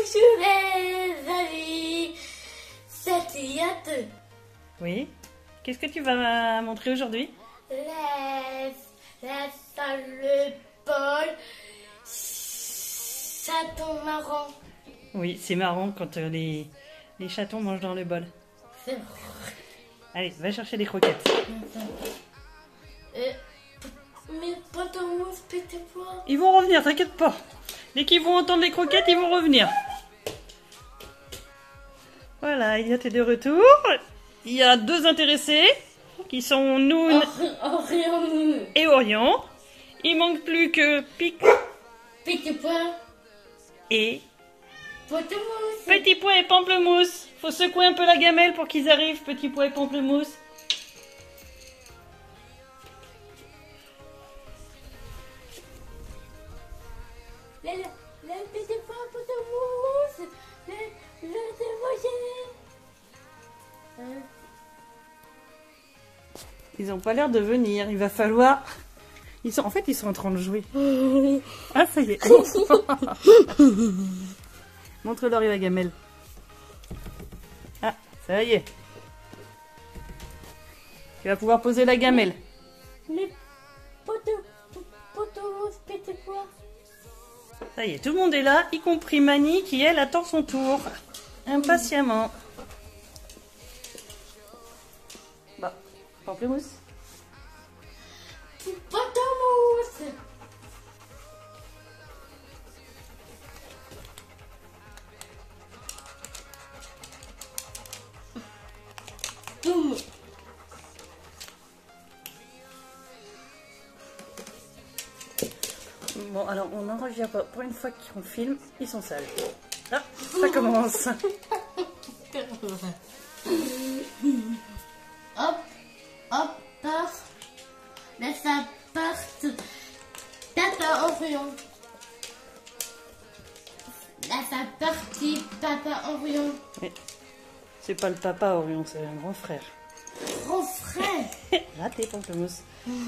Bonjour les amis, c'est Yatte. Oui. Qu'est-ce que tu vas montrer aujourd'hui? La salle, le bol, chaton marrant. Oui, c'est marrant quand les chatons mangent dans le bol. C'est vrai. Allez, va chercher des croquettes. Mais pantalons, petit pois. Ils vont revenir, t'inquiète pas. Dès qu'ils vont entendre les croquettes, ils vont revenir. Voilà, Elliot est de retour. Il y a deux intéressés qui sont Noun Orion, et Orion. Il manque plus que Pic petit pois, et pantalons. Petit Pois et Pamplemousse. Faut secouer un peu la gamelle pour qu'ils arrivent, Petit Pois et Pamplemousse. Le petit pois, pantalons, le dévoyer. Ils ont pas l'air de venir. Il va falloir... En fait, ils sont en train de jouer. Ah, ça y est. Montre-leur la gamelle. Ah, ça y est. Tu vas pouvoir poser la gamelle. Les pantalons, petit pois. Ça y est, tout le monde est là, y compris Mani qui, elle, attend son tour. Impatiemment. Bah, Pamplemousse. Pantalons. Bon, alors on n'en revient pas. Pour une fois qu'on filme, ils sont sales. Ah, ça commence. Hop, hop, part. Là, ça part. Papa Orion. Là, ça partit. Papa Orion. Mais c'est pas le papa Orion, c'est un grand frère. Grand frère. Raté, Pamplemousse.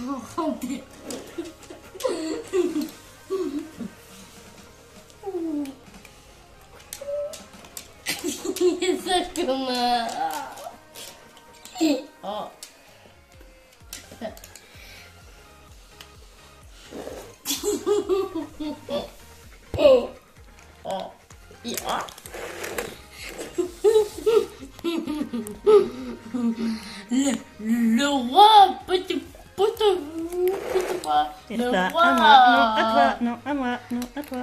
Ça commence. Oh. Oh. Oh. Yeah. Le roi, petit roi. Et Le ça, roi. à moi, non, à toi, non, à moi, non, à toi.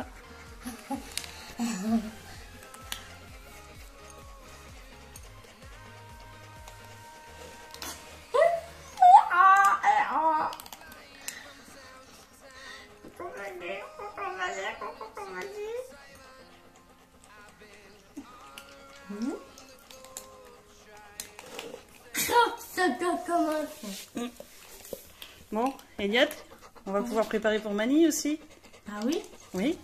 Ça doit commencer. Bon, Elliot, on va pouvoir préparer pour Mani aussi. Ah oui? Oui.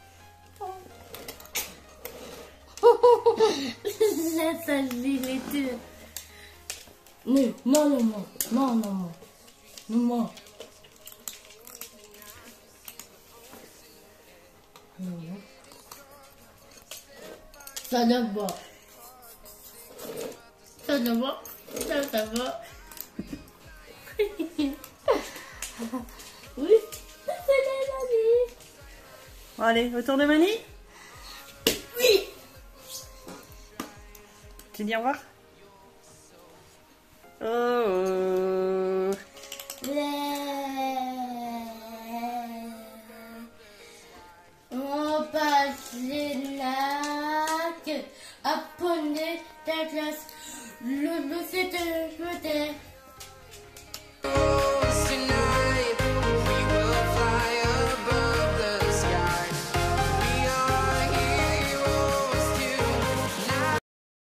Là, ça les deux. Non, non, non, non, non, non, non, non. Ça va. Ça va. Ça va. Oui, c'est les amis. Bon, allez, autour de Mani. Oui. Tu dis au revoir. Oh, oh. On passe les lacs à poney ta glace. Le c'était.